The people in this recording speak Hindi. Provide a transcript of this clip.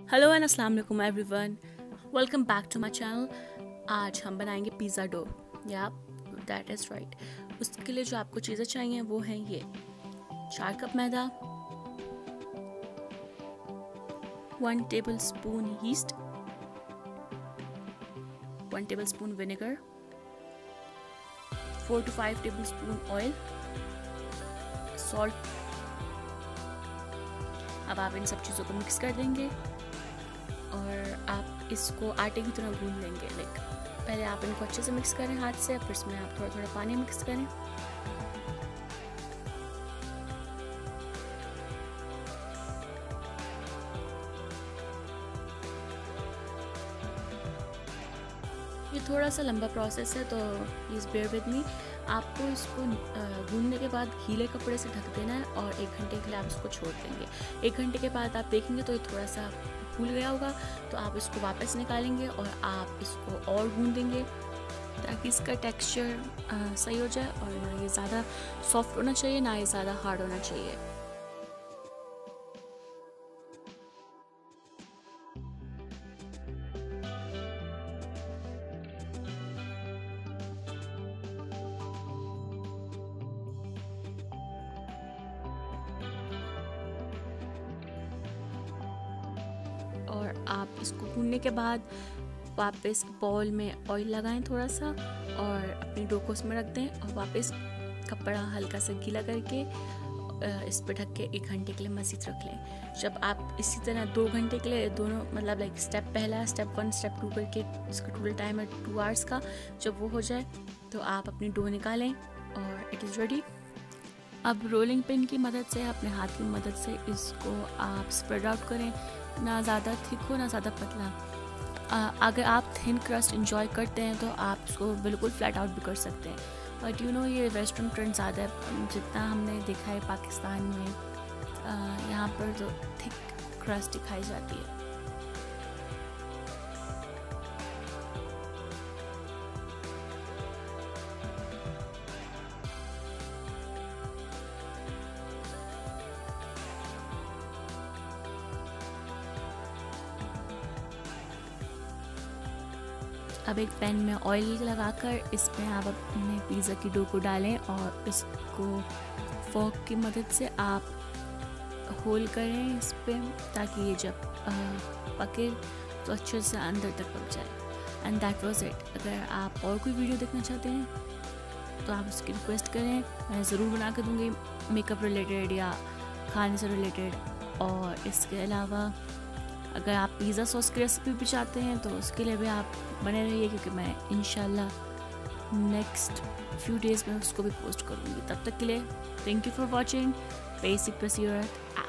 हेलो एंड अस्सलाम वालेकुम everyone, welcome back to my channel. आज हम बनाएंगे pizza dough. Yeah that is right. उसके लिए जो आपको चीज़ें चाहिए वो हैं ये 4 कप मैदा, 1 tablespoon yeast, 1 tablespoon vinegar, 4 to 5 tablespoon oil, salt. अब आप इन सब चीज़ों को मिक्स कर देंगे और आप इसको आटे की तरह गूंद लेंगे। पहले आप इनको अच्छे से मिक्स करें हाथ से, फिर इसमें आप थोड़ा थोड़ा पानी मिक्स करें। ये थोड़ा सा लंबा प्रोसेस है तो प्लीज़ बेयर विद मी। आपको इसको गूंदने के बाद गीले कपड़े से ढक देना है और 1 घंटे के लिए आप इसको छोड़ देंगे। 1 घंटे के बाद आप देखेंगे तो ये थोड़ा सा फूल गया होगा, तो आप इसको वापस निकालेंगे और आप इसको और गूंदेंगे ताकि इसका टेक्सचर सही हो जाए और ना ये ज़्यादा सॉफ्ट होना चाहिए ना ये ज़्यादा हार्ड होना चाहिए। और आप इसको भूनने के बाद वापस बाउल में ऑयल लगाएं थोड़ा सा और अपनी डो को उसमें रख दें और वापस कपड़ा हल्का सा गीला करके इस पर ढक के 1 घंटे के लिए मज़ीद रख लें। जब आप इसी तरह 2 घंटे के लिए दोनों मतलब स्टेप 1 स्टेप 2 करके इसका टोटल टाइम है 2 आवर्स का, जब वो हो जाए तो आप अपनी डो निकालें और इट इज़ रेडी। अब रोलिंग पिन की मदद से, अपने हाथ की मदद से इसको आप स्प्रेड आउट करें, ना ज़्यादा थिक हो ना ज़्यादा पतला। अगर आप थिन क्रस्ट इंजॉय करते हैं तो आप इसको बिल्कुल फ्लैट आउट भी कर सकते हैं, बट ये वेस्टर्न ट्रेंड ज़्यादा है। जितना हमने देखा है पाकिस्तान में, यहाँ पर तो थिक क्रस्ट दिखाई जाती है। अब एक पैन में ऑयल लगाकर इसमें आप अपने पिज़्ज़ा की डो को डालें और इसको फोर्क की मदद से आप होल करें इस पर, ताकि ये जब पके तो अच्छे से अंदर तक पक जाए। And that was it. अगर आप और कोई वीडियो देखना चाहते हैं तो आप उसकी रिक्वेस्ट करें, मैं ज़रूर बना के दूँगी, मेकअप रिलेटेड या खाने से रिलेटेड। और इसके अलावा अगर आप पिज़्ज़ा सॉस की रेसिपी भी चाहते हैं तो उसके लिए भी आप बने रहिए, क्योंकि मैं इंशाल्लाह नेक्स्ट फ्यू डेज़ में उसको भी पोस्ट करूँगी। तब तक के लिए thank you for watching basic procedure.